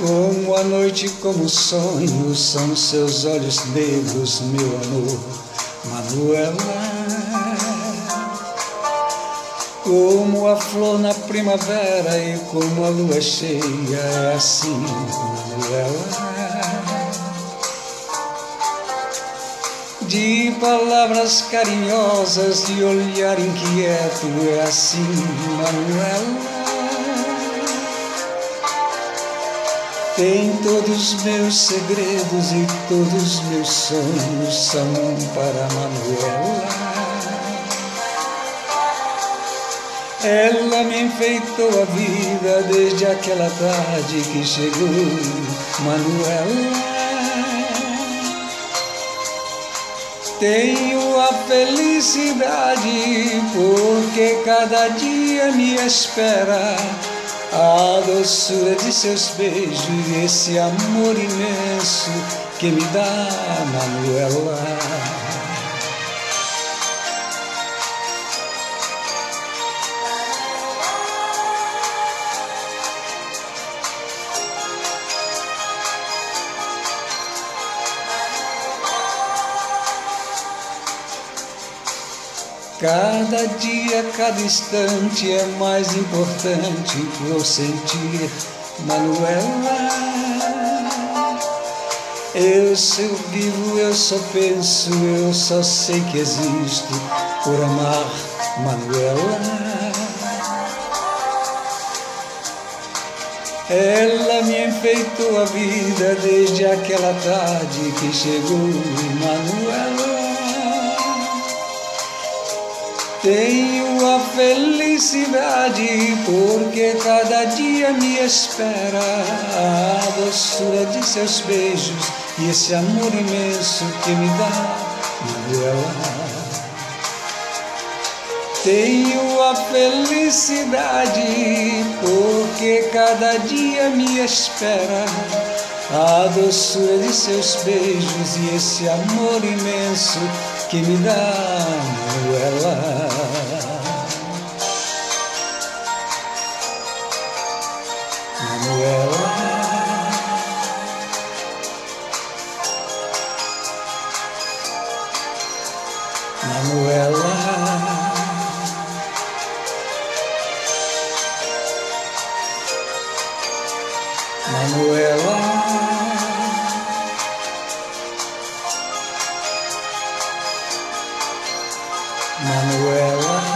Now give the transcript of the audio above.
Como a noite, como um sonho, são seus olhos negros, meu amor, Manuela. Como a flor na primavera e como a lua cheia, é assim, Manuela. De palavras carinhosas, de olhar inquieto, é assim, Manuela. Tem todos os meus segredos e todos os meus sonhos são para Manuela. Ela me enfeitou a vida desde aquela tarde que chegou, Manuela. Tenho a felicidade porque cada dia me espera a doçura de seus beijos e esse amor imenso que me dá, Manuela. Cada dia, cada instante é mais importante por sentir, Manuela. Eu sou vivo, eu só penso, eu só sei que existo por amar, Manuela. Ela me enfeitou a vida desde aquela tarde que chegou, Manuela. Tenho a felicidade porque cada dia me espera a doçura de seus beijos e esse amor imenso que me dá, Manuela. Tenho a felicidade porque cada dia me espera a doçura de seus beijos e esse amor imenso que me dá, Manuela. Manuela. Manuela. Manuela. Manuela.